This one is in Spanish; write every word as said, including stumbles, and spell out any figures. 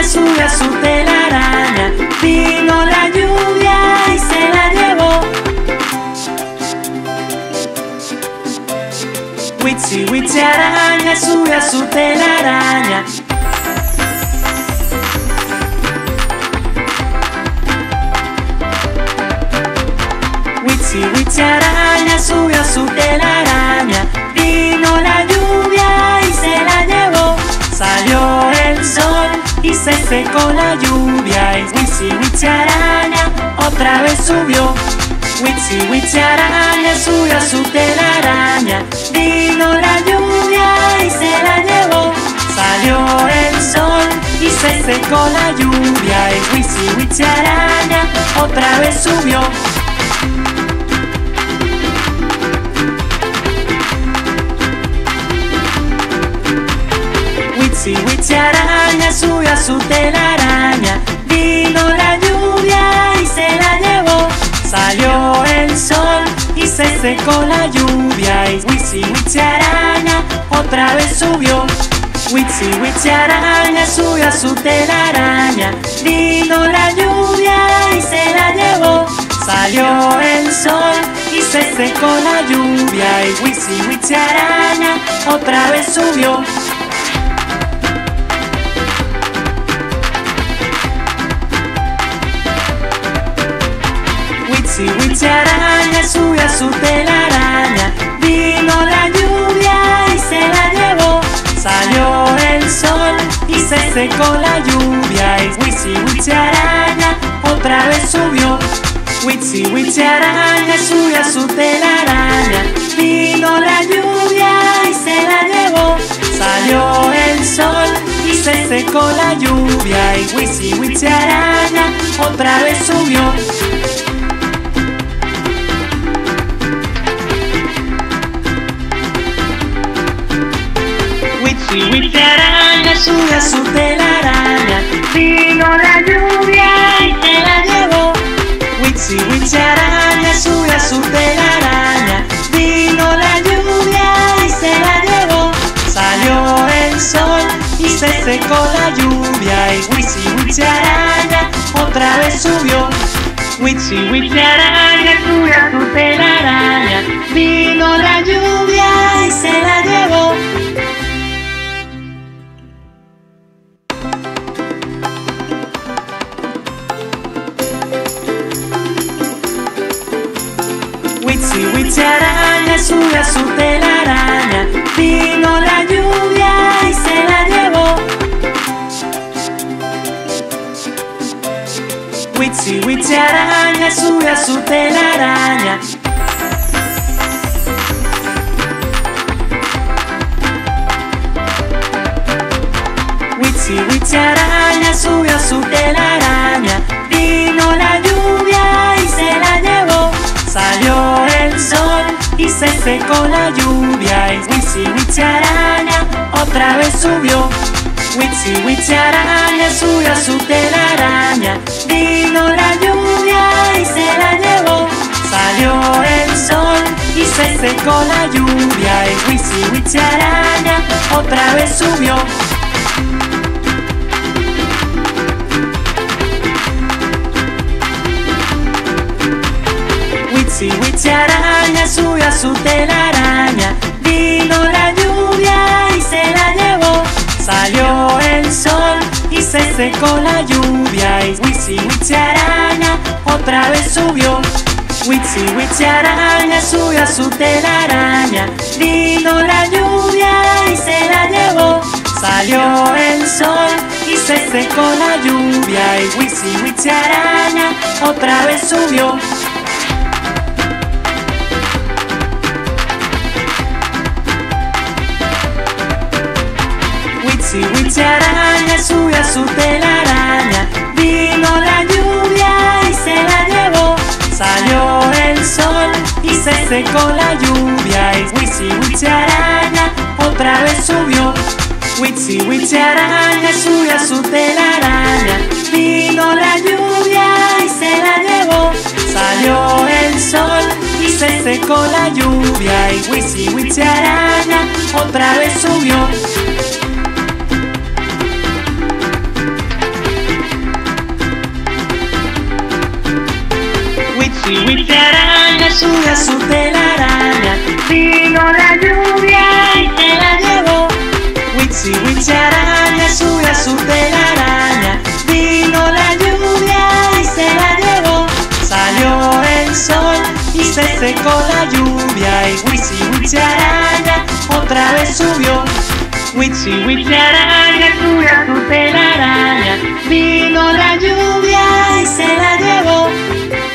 araña subió a su telaraña. Vino la lluvia y se la llevó. Witsi, witsi araña subió a su telaraña. Witsi, witsi araña subió a su telaraña. Vino la lluvia y se la llevó. Salió el sol y se secó la lluvia. Y witsi, witsi araña otra vez subió. Witsi, witsi araña subió a su telaraña. Vino la lluvia y se la llevó. Salió el sol y se secó la lluvia. Y witsi, witsi araña otra vez subió. Witsi, witsi araña subió a su telaraña. Vino la lluvia y se la llevó. Salió el sol y se secó la lluvia. Y witsi, witsi araña otra vez subió. Witsi, witsi araña subió a su telaraña. Vino la lluvia y se la llevó. Salió el sol y se secó la lluvia. Y witsi, witsi araña otra vez subió. Witsi, witsi araña subió a su telaraña. Vino la lluvia y se la llevó. Salió el sol y se secó la lluvia. Y witsi, witsi araña otra vez subió. Witsi, witsi araña subió a su telaraña. Vino la lluvia y se la llevó. Salió el sol y se secó la lluvia. Y witsi, witsi araña otra vez subió. Witsi, witsi araña subió a su telaraña. Vino la lluvia y se la llevó. Witsi, witsi araña subió a su telaraña. Vino la lluvia y se la llevó. Salió el sol y se secó la lluvia. Y witsi, witsi araña otra vez subió. Witsi, witsi araña subió a su telaraña. Vino la lluvia y se la llevó. Witsi, witsi araña subió a su telaraña. Vino la lluvia y se la llevó. Witsi, witsi araña subió a su telaraña. Witsi, witsi araña subió a su telaraña. Vino la lluvia y se la llevó. Salió el sol y se secó la lluvia. Y witsi, witsi araña otra vez subió. Witsi, witsi araña subió a su telaraña. Vino la lluvia y se la llevó. Salió el sol y se secó la lluvia. Y witsi, witsi araña otra vez subió. Witsi, witsi araña subió a su telaraña. Vino la lluvia y se la llevó. Salió el sol y se secó la lluvia. Y witsi, witsi araña otra vez subió. Witsi, witsi araña subió a su telaraña. Vino la lluvia y se la llevó. Salió el sol y se secó la lluvia. Y witsi, witsi araña otra vez subió. Witsi, witsi araña subió a su telaraña. Vino la lluvia y se la llevó. Salió el sol y se secó la lluvia. Y witsi, witsi araña otra vez subió. Witsi, witsi araña subió a su telaraña. Vino la lluvia y se la llevó. Salió el sol y se secó la lluvia. Y witsi, witsi araña otra vez subió. Witsi, witsi araña, subió a su telaraña. Vino la lluvia y se la llevó. Witsi, witsi araña, subió a su telaraña. Vino la lluvia y se la llevó. Salió el sol y se secó la lluvia. Y witsi, witsi araña otra vez subió. Witsi, witsi araña, subió a su telaraña. Vino la lluvia y se la llevó.